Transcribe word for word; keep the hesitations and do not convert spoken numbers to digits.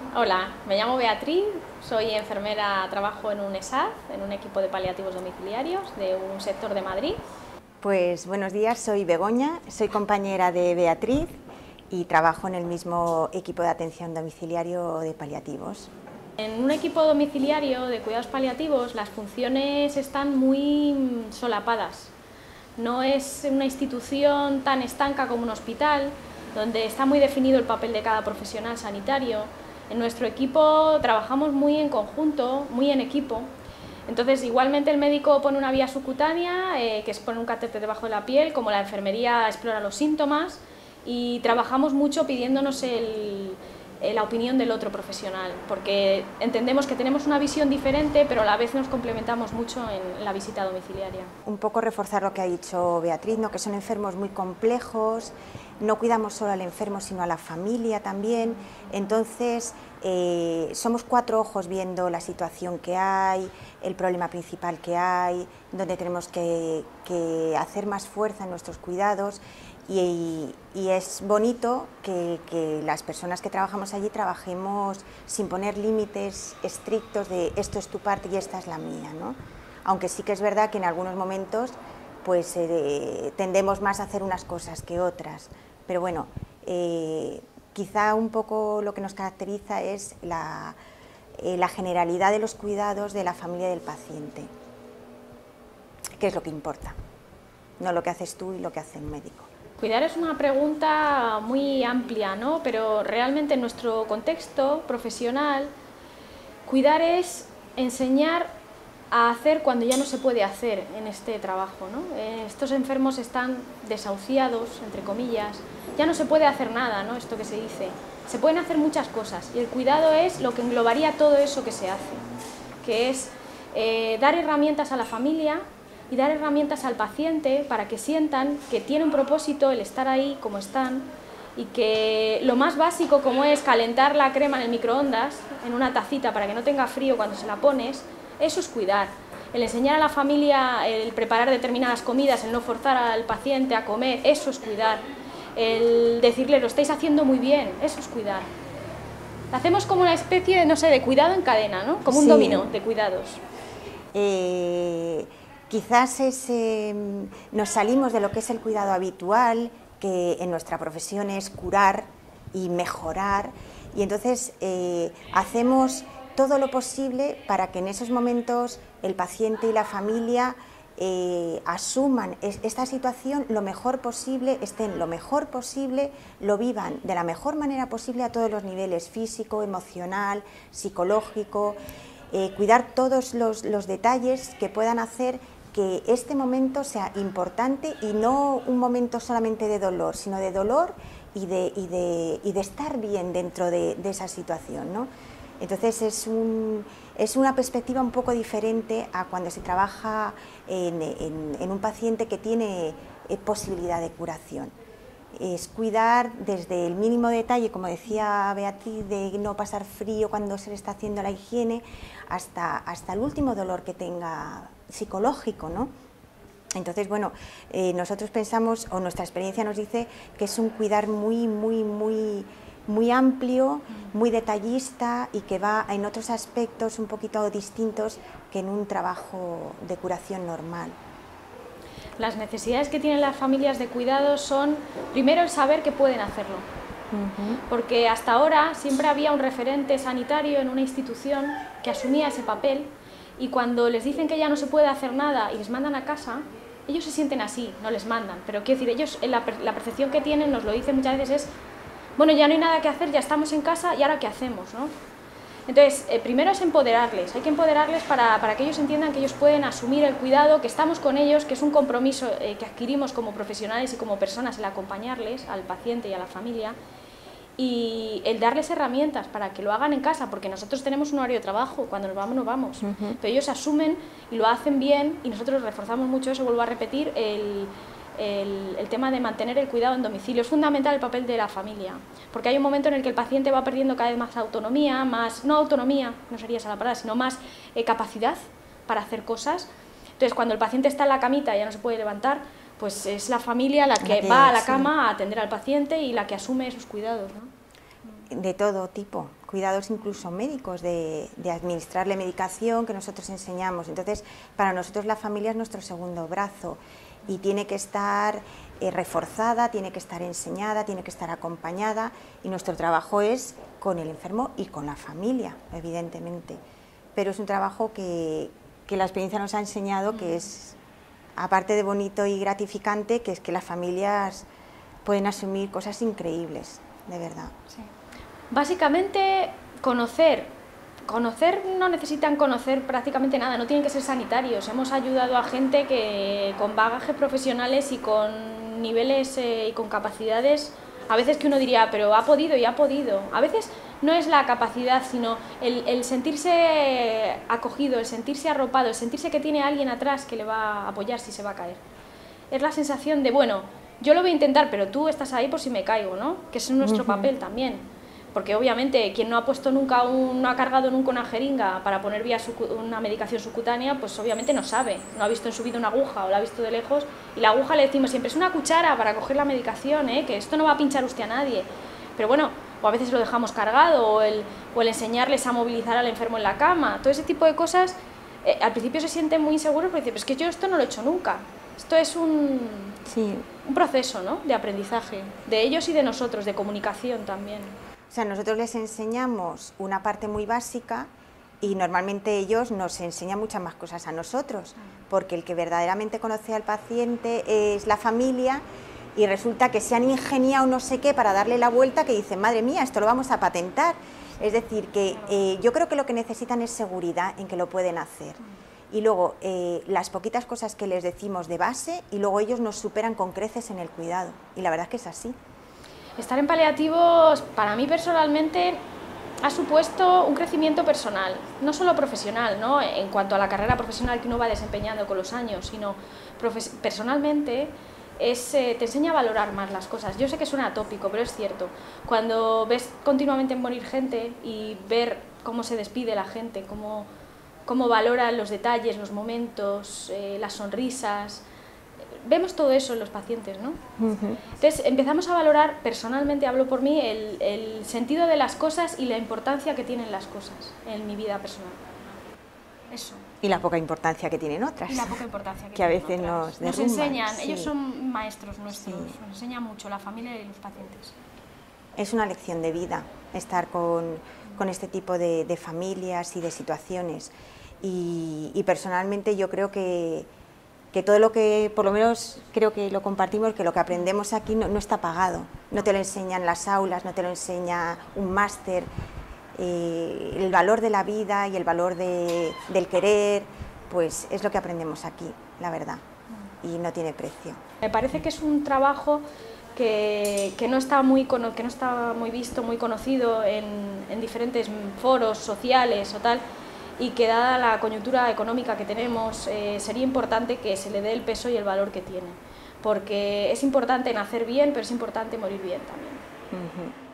Hola, me llamo Beatriz, soy enfermera, trabajo en un E S A D, en un equipo de paliativos domiciliarios de un sector de Madrid. Pues buenos días, soy Begoña, soy compañera de Beatriz y trabajo en el mismo equipo de atención domiciliario de paliativos. En un equipo domiciliario de cuidados paliativos las funciones están muy solapadas. No es una institución tan estanca como un hospital, donde está muy definido el papel de cada profesional sanitario. En nuestro equipo trabajamos muy en conjunto, muy en equipo. Entonces, igualmente el médico pone una vía subcutánea, eh, que es poner un catéter debajo de la piel, como la enfermería explora los síntomas, y trabajamos mucho pidiéndonos el, eh, la opinión del otro profesional, porque entendemos que tenemos una visión diferente, pero a la vez nos complementamos mucho en la visita domiciliaria. Un poco reforzar lo que ha dicho Beatriz, ¿no? Que son enfermos muy complejos, no cuidamos solo al enfermo, sino a la familia también. Entonces, eh, somos cuatro ojos viendo la situación que hay, el problema principal que hay, donde tenemos que, que hacer más fuerza en nuestros cuidados. Y, y es bonito que, que las personas que trabajamos allí trabajemos sin poner límites estrictos de esto es tu parte y esta es la mía, ¿no? Aunque sí que es verdad que en algunos momentos pues eh, tendemos más a hacer unas cosas que otras, pero bueno, eh, quizá un poco lo que nos caracteriza es la, eh, la generalidad de los cuidados de la familia del paciente, que es lo que importa, no lo que haces tú y lo que hace un médico. Cuidar es una pregunta muy amplia, ¿no? Pero realmente en nuestro contexto profesional, cuidar es enseñar a hacer cuando ya no se puede hacer en este trabajo, ¿no? Eh, estos enfermos están desahuciados, entre comillas, ya no se puede hacer nada, ¿no? Esto que se dice. Se pueden hacer muchas cosas y el cuidado es lo que englobaría todo eso que se hace, que es eh, dar herramientas a la familia y dar herramientas al paciente para que sientan que tiene un propósito el estar ahí como están y que lo más básico, como es calentar la crema en el microondas, en una tacita para que no tenga frío cuando se la pones, eso es cuidar. El enseñar a la familia el preparar determinadas comidas, el no forzar al paciente a comer, eso es cuidar. El decirle lo estáis haciendo muy bien, eso es cuidar. Hacemos como una especie de, no sé, de cuidado en cadena, ¿no? Como un Sí. dominó de cuidados. Eh... Quizás es, eh, nos salimos de lo que es el cuidado habitual, que en nuestra profesión es curar y mejorar, y entonces eh, hacemos todo lo posible para que en esos momentos el paciente y la familia eh, asuman es, esta situación lo mejor posible, estén lo mejor posible, lo vivan de la mejor manera posible a todos los niveles, físico, emocional, psicológico, eh, cuidar todos los, los detalles que puedan hacer que este momento sea importante y no un momento solamente de dolor, sino de dolor y de, y de, y de estar bien dentro de, de esa situación, ¿no? Entonces es, un, es una perspectiva un poco diferente a cuando se trabaja en, en, en un paciente que tiene eh, posibilidad de curación. Es cuidar desde el mínimo detalle, como decía Beatriz, de no pasar frío cuando se le está haciendo la higiene, hasta, hasta el último dolor que tenga psicológico, ¿no? Entonces, bueno, eh, nosotros pensamos, o nuestra experiencia nos dice que es un cuidar muy, muy, muy, muy amplio, muy detallista y que va en otros aspectos un poquito distintos que en un trabajo de curación normal. Las necesidades que tienen las familias de cuidados son, primero, el saber que pueden hacerlo. Uh-huh. Porque hasta ahora siempre había un referente sanitario en una institución que asumía ese papel y cuando les dicen que ya no se puede hacer nada y les mandan a casa, ellos se sienten así, no les mandan. Pero quiero decir, ellos, la, la percepción que tienen, nos lo dicen muchas veces, es, bueno, ya no hay nada que hacer, ya estamos en casa y ahora ¿qué hacemos?, ¿no? Entonces, eh, primero es empoderarles, hay que empoderarles para, para que ellos entiendan que ellos pueden asumir el cuidado, que estamos con ellos, que es un compromiso eh, que adquirimos como profesionales y como personas el acompañarles al paciente y a la familia y el darles herramientas para que lo hagan en casa, porque nosotros tenemos un horario de trabajo, cuando nos vamos, nos vamos, uh-huh. Pero ellos asumen y lo hacen bien y nosotros reforzamos mucho eso, vuelvo a repetir, el... El, el tema de mantener el cuidado en domicilio. Es fundamental el papel de la familia, porque hay un momento en el que el paciente va perdiendo cada vez más autonomía, más, no autonomía, no sería esa la palabra, sino más eh, capacidad para hacer cosas. Entonces, cuando el paciente está en la camita y ya no se puede levantar, pues es la familia la que, la que va a la cama sí. a atender al paciente y la que asume esos cuidados, ¿no? De todo tipo, cuidados incluso médicos, de, de administrarle medicación que nosotros enseñamos. Entonces, para nosotros la familia es nuestro segundo brazo y tiene que estar eh, reforzada, tiene que estar enseñada, tiene que estar acompañada, y nuestro trabajo es con el enfermo y con la familia, evidentemente. Pero es un trabajo que, que la experiencia nos ha enseñado que es, aparte de bonito y gratificante, que es que las familias pueden asumir cosas increíbles, de verdad. Sí. Básicamente, conocer, conocer no necesitan conocer prácticamente nada, no tienen que ser sanitarios. Hemos ayudado a gente que con bagajes profesionales y con niveles eh, y con capacidades, a veces que uno diría, pero ha podido y ha podido. A veces no es la capacidad, sino el, el sentirse acogido, el sentirse arropado, el sentirse que tiene alguien atrás que le va a apoyar si se va a caer. Es la sensación de, bueno, yo lo voy a intentar, pero tú estás ahí por si me caigo, ¿no? Que ese es nuestro uh-huh. papel también. Porque obviamente quien no ha puesto nunca, un, no ha cargado nunca una jeringa para poner vía una medicación subcutánea, pues obviamente no sabe, no ha visto en su vida una aguja o la ha visto de lejos, y la aguja le decimos siempre, es una cuchara para coger la medicación, ¿eh? Que esto no va a pinchar usted a nadie. Pero bueno, o a veces lo dejamos cargado, o el, o el enseñarles a movilizar al enfermo en la cama, todo ese tipo de cosas, eh, al principio se sienten muy inseguros porque dicen, pues es que yo esto no lo he hecho nunca. Esto es un, sí. un proceso, ¿no?, de aprendizaje, de ellos y de nosotros, de comunicación también. O sea, nosotros les enseñamos una parte muy básica y normalmente ellos nos enseñan muchas más cosas a nosotros, porque el que verdaderamente conoce al paciente es la familia, y resulta que se han ingeniado no sé qué para darle la vuelta, que dicen, madre mía, esto lo vamos a patentar. Es decir, que eh, yo creo que lo que necesitan es seguridad en que lo pueden hacer. Y luego eh, las poquitas cosas que les decimos de base, y luego ellos nos superan con creces en el cuidado, y la verdad es que es así. Estar en paliativos, para mí personalmente, ha supuesto un crecimiento personal, no solo profesional, ¿no?, en cuanto a la carrera profesional que uno va desempeñando con los años, sino personalmente es, eh, te enseña a valorar más las cosas. Yo sé que suena atópico, pero es cierto. Cuando ves continuamente morir gente y ver cómo se despide la gente, cómo, cómo valoran los detalles, los momentos, eh, las sonrisas, vemos todo eso en los pacientes, ¿no? Uh-huh. Entonces empezamos a valorar, personalmente hablo por mí, el, el sentido de las cosas y la importancia que tienen las cosas en mi vida personal. Eso. Y la poca importancia que tienen otras. Y la poca importancia que, que a veces otras. nos derrumban. Nos enseñan, sí. ellos son maestros nuestros, sí. Nos enseñan mucho, la familia y los pacientes. Es una lección de vida estar con, con este tipo de, de familias y de situaciones. Y, y personalmente yo creo que que todo lo que, por lo menos creo que lo compartimos, que lo que aprendemos aquí no, no está pagado, no te lo enseñan las aulas, no te lo enseña un máster, eh, el valor de la vida y el valor de, del querer, pues es lo que aprendemos aquí, la verdad, y no tiene precio. Me parece que es un trabajo que, que, no, está muy, que no está muy visto, muy conocido en, en diferentes foros sociales o tal, y que dada la coyuntura económica que tenemos, eh, sería importante que se le dé el peso y el valor que tiene, porque es importante nacer bien, pero es importante morir bien también. Uh-huh.